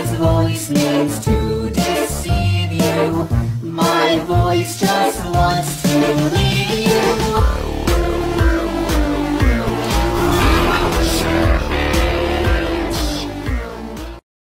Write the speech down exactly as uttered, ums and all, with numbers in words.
His voice means to deceive you. My voice just wants to leave